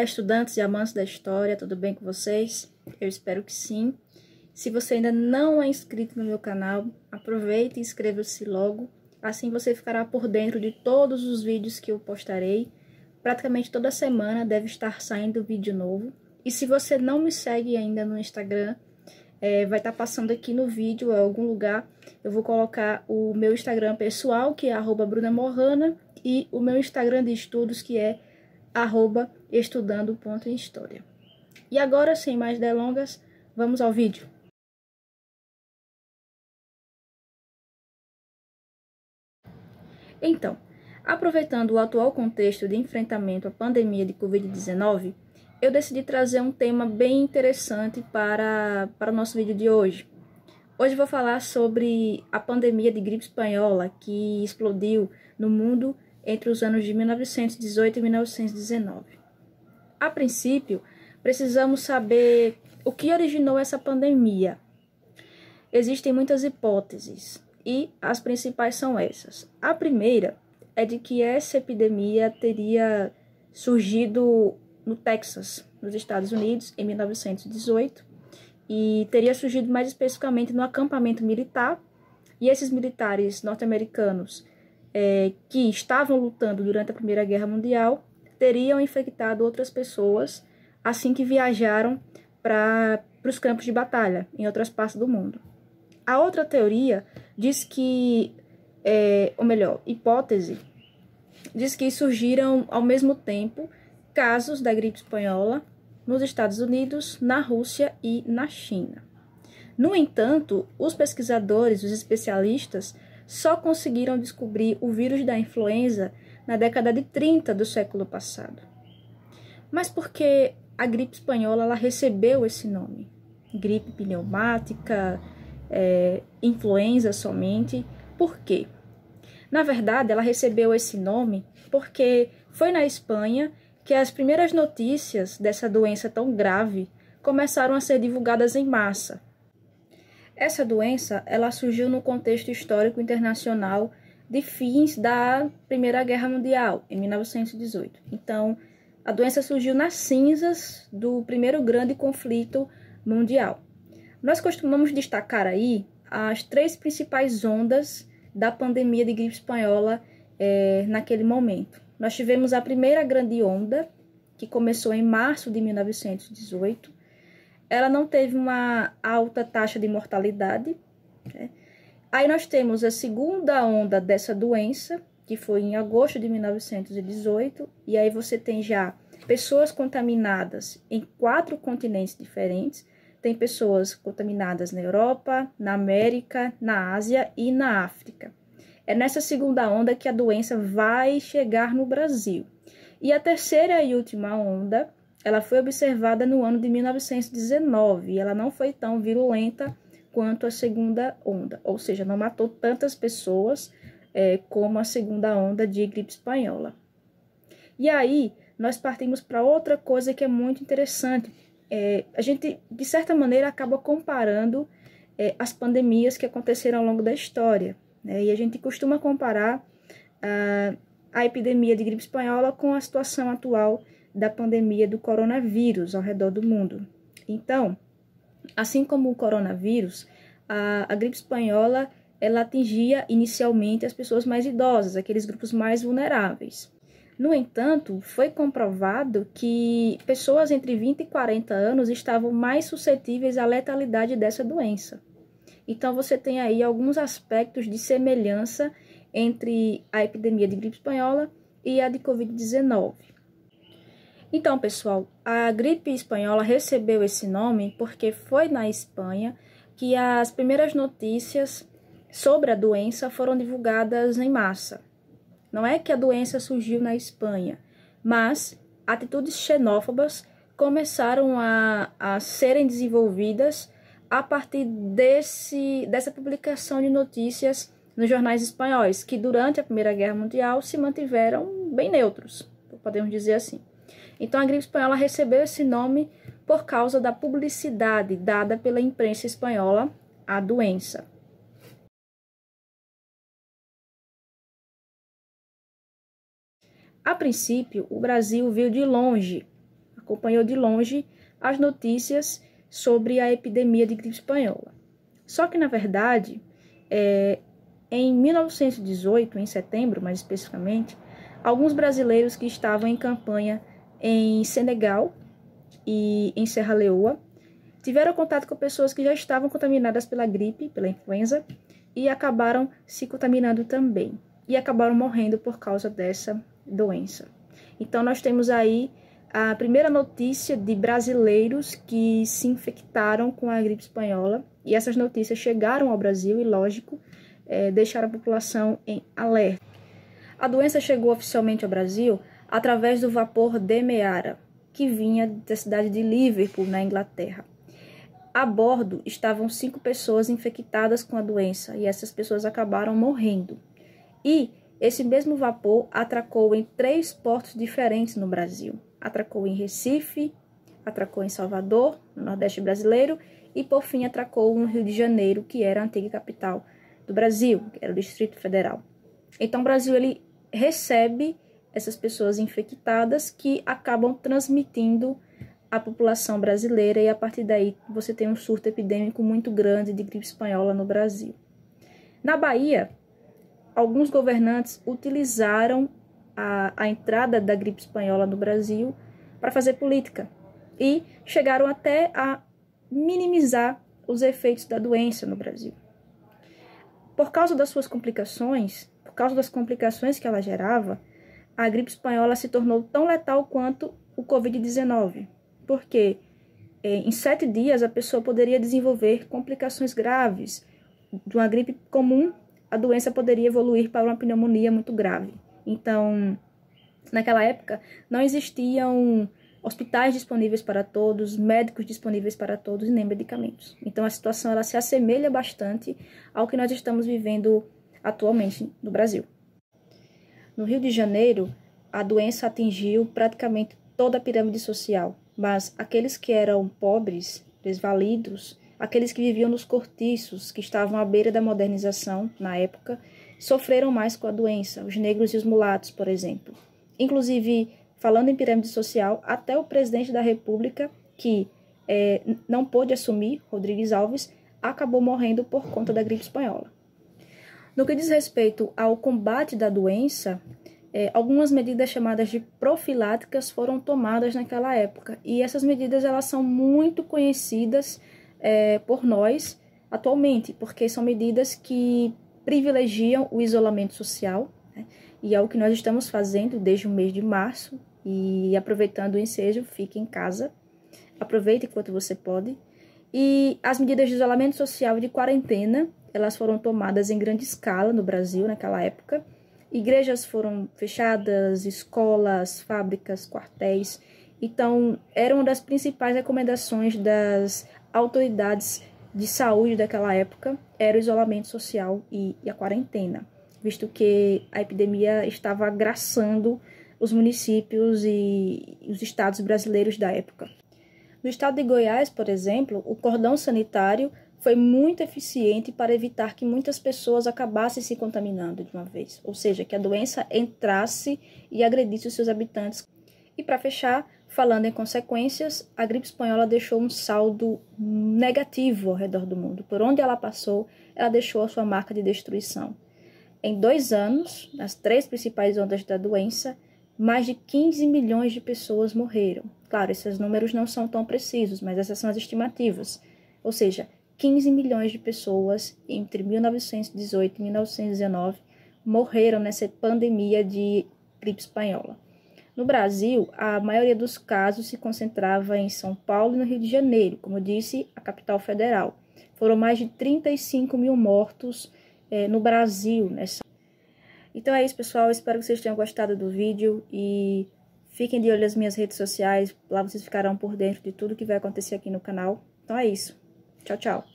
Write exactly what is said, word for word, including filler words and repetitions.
Olá, estudantes e amantes da história, tudo bem com vocês? Eu espero que sim. Se você ainda não é inscrito no meu canal, aproveite e inscreva-se logo. Assim você ficará por dentro de todos os vídeos que eu postarei. Praticamente toda semana deve estar saindo vídeo novo. E se você não me segue ainda no Instagram, é, vai estar passando aqui no vídeo, em algum lugar. Eu vou colocar o meu Instagram pessoal, que é arroba Bruna Mohana, e o meu Instagram de estudos, que é arroba estudando.história. E agora, sem mais delongas, vamos ao vídeo. Então, aproveitando o atual contexto de enfrentamento à pandemia de covid dezenove, eu decidi trazer um tema bem interessante para, para o nosso vídeo de hoje. Hoje vou falar sobre a pandemia de gripe espanhola que explodiu no mundo entre os anos de mil novecentos e dezoito e mil novecentos e dezenove. A princípio, precisamos saber o que originou essa pandemia. Existem muitas hipóteses e as principais são essas. A primeira é de que essa epidemia teria surgido no Texas, nos Estados Unidos, em mil novecentos e dezoito, e teria surgido mais especificamente no acampamento militar, e esses militares norte-americanos é, que estavam lutando durante a Primeira Guerra Mundial teriam infectado outras pessoas assim que viajaram para os campos de batalha em outras partes do mundo. A outra teoria diz que, é, ou melhor, hipótese, diz que surgiram ao mesmo tempo casos da gripe espanhola nos Estados Unidos, na Rússia e na China. No entanto, os pesquisadores, os especialistas, só conseguiram descobrir o vírus da influenza na década de trinta do século passado. Mas por que a gripe espanhola ela recebeu esse nome? Gripe pneumática, é, influenza somente. Por quê? Na verdade, ela recebeu esse nome porque foi na Espanha que as primeiras notícias dessa doença tão grave começaram a ser divulgadas em massa. Essa doença ela surgiu no contexto histórico internacional de fins da Primeira Guerra Mundial, em mil novecentos e dezoito. Então, a doença surgiu nas cinzas do primeiro grande conflito mundial. Nós costumamos destacar aí as três principais ondas da pandemia de gripe espanhola é, naquele momento. Nós tivemos a primeira grande onda, que começou em março de mil novecentos e dezoito. Ela não teve uma alta taxa de mortalidade, né? Aí nós temos a segunda onda dessa doença, que foi em agosto de mil novecentos e dezoito, e aí você tem já pessoas contaminadas em quatro continentes diferentes. Tem pessoas contaminadas na Europa, na América, na Ásia e na África. É nessa segunda onda que a doença vai chegar no Brasil. E a terceira e última onda, ela foi observada no ano de mil novecentos e dezenove, e ela não foi tão virulenta quanto a segunda onda, ou seja, não matou tantas pessoas é, como a segunda onda de gripe espanhola. E aí, nós partimos para outra coisa que é muito interessante. É, a gente, de certa maneira, acaba comparando é, as pandemias que aconteceram ao longo da história, né? E a gente costuma comparar a, a epidemia de gripe espanhola com a situação atual da pandemia do coronavírus ao redor do mundo. Então, assim como o coronavírus, a, a gripe espanhola ela atingia inicialmente as pessoas mais idosas, aqueles grupos mais vulneráveis. No entanto, foi comprovado que pessoas entre vinte e quarenta anos estavam mais suscetíveis à letalidade dessa doença. Então, você tem aí alguns aspectos de semelhança entre a epidemia de gripe espanhola e a de covid dezenove. Então, pessoal, a gripe espanhola recebeu esse nome porque foi na Espanha que as primeiras notícias sobre a doença foram divulgadas em massa. Não é que a doença surgiu na Espanha, mas atitudes xenófobas começaram a, a serem desenvolvidas a partir desse, dessa publicação de notícias nos jornais espanhóis, que durante a Primeira Guerra Mundial se mantiveram bem neutros, podemos dizer assim. Então, a gripe espanhola recebeu esse nome por causa da publicidade dada pela imprensa espanhola à doença. A princípio, o Brasil viu de longe acompanhou de longe as notícias sobre a epidemia de gripe espanhola. Só que, na verdade, é, em mil novecentos e dezoito, em setembro, mais especificamente, alguns brasileiros que estavam em campanha em Senegal e em Serra Leoa tiveram contato com pessoas que já estavam contaminadas pela gripe, pela influenza, e acabaram se contaminando também. E acabaram morrendo por causa dessa doença. Então, nós temos aí a primeira notícia de brasileiros que se infectaram com a gripe espanhola. E essas notícias chegaram ao Brasil e, lógico, é, deixaram a população em alerta. A doença chegou oficialmente ao Brasil através do vapor Demerara, que vinha da cidade de Liverpool, na Inglaterra. A bordo estavam cinco pessoas infectadas com a doença e essas pessoas acabaram morrendo. E esse mesmo vapor atracou em três portos diferentes no Brasil. Atracou em Recife, atracou em Salvador, no Nordeste brasileiro, e por fim atracou no Rio de Janeiro, que era a antiga capital do Brasil, que era o Distrito Federal. Então o Brasil ele recebe essas pessoas infectadas que acabam transmitindo a população brasileira e a partir daí você tem um surto epidêmico muito grande de gripe espanhola no Brasil. Na Bahia, alguns governantes utilizaram a, a entrada da gripe espanhola no Brasil para fazer política e chegaram até a minimizar os efeitos da doença no Brasil. Por causa das suas complicações, por causa das complicações que ela gerava, a gripe espanhola se tornou tão letal quanto o covid dezenove, porque eh, em sete dias a pessoa poderia desenvolver complicações graves. De uma gripe comum, a doença poderia evoluir para uma pneumonia muito grave. Então, naquela época, não existiam hospitais disponíveis para todos, médicos disponíveis para todos e nem medicamentos. Então, a situação ela se assemelha bastante ao que nós estamos vivendo atualmente no Brasil. No Rio de Janeiro, a doença atingiu praticamente toda a pirâmide social, mas aqueles que eram pobres, desvalidos, aqueles que viviam nos cortiços, que estavam à beira da modernização na época, sofreram mais com a doença, os negros e os mulatos, por exemplo. Inclusive, falando em pirâmide social, até o presidente da República, que é, não pôde assumir, Rodrigues Alves, acabou morrendo por conta da gripe espanhola. No que diz respeito ao combate da doença, é, algumas medidas chamadas de profiláticas foram tomadas naquela época. E essas medidas elas são muito conhecidas é, por nós atualmente, porque são medidas que privilegiam o isolamento social, né? E é o que nós estamos fazendo desde o mês de março. E aproveitando o ensejo, fique em casa, aproveite enquanto você pode. E as medidas de isolamento social e de quarentena, elas foram tomadas em grande escala no Brasil naquela época. Igrejas foram fechadas, escolas, fábricas, quartéis. Então, era uma das principais recomendações das autoridades de saúde daquela época, era o isolamento social e, e a quarentena, visto que a epidemia estava agraçando os municípios e os estados brasileiros da época. No estado de Goiás, por exemplo, o cordão sanitário foi muito eficiente para evitar que muitas pessoas acabassem se contaminando de uma vez, ou seja, que a doença entrasse e agredisse os seus habitantes. E para fechar, falando em consequências, a gripe espanhola deixou um saldo negativo ao redor do mundo. Por onde ela passou, ela deixou a sua marca de destruição. Em dois anos, nas três principais ondas da doença, mais de quinze milhões de pessoas morreram. Claro, esses números não são tão precisos, mas essas são as estimativas. Ou seja, quinze milhões de pessoas entre mil novecentos e dezoito e mil novecentos e dezenove morreram nessa pandemia de gripe espanhola. No Brasil, a maioria dos casos se concentrava em São Paulo e no Rio de Janeiro, como eu disse, a capital federal. Foram mais de trinta e cinco mil mortos eh, no Brasil nessa. Então é isso, pessoal. Espero que vocês tenham gostado do vídeo e fiquem de olho nas minhas redes sociais. Lá vocês ficarão por dentro de tudo que vai acontecer aqui no canal. Então é isso. Tchau, tchau.